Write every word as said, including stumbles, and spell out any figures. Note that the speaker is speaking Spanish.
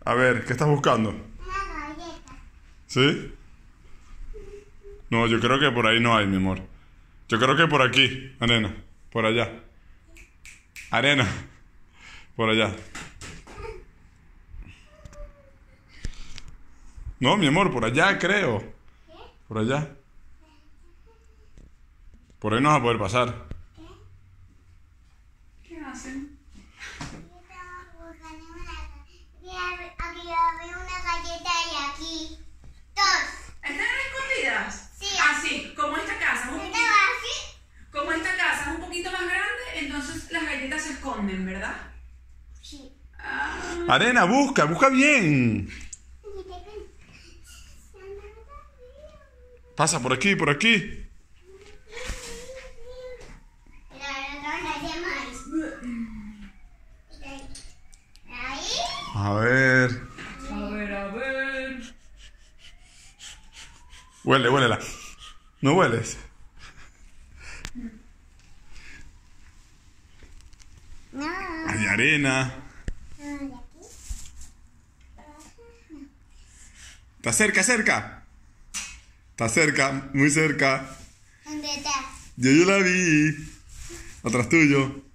A ver, ¿qué estás buscando? Una galleta. ¿Sí? No, yo creo que por ahí no hay, mi amor. Yo creo que por aquí, Arena. Por allá. Arena. Por allá. No, mi amor, por allá creo. Por allá. Por ahí no vas a poder pasar. ¿Qué hacen? Yo estaba buscando una galleta. Aquí yo veo una galleta y aquí. Dos. ¿Están escondidas? Sí. Así, como esta casa. Un poquito, Estaba así. como esta casa es un poquito más grande, entonces las galletas se esconden, ¿verdad? Sí. Ah, Arena, busca, busca bien. Pasa por aquí, por aquí. A ver. a ver, a ver. Huele, huélela. ¿No hueles? No. Hay arena. Está cerca, cerca. Está cerca, muy cerca. ¿Dónde está? Yo, yo la vi. Atrás tuyo.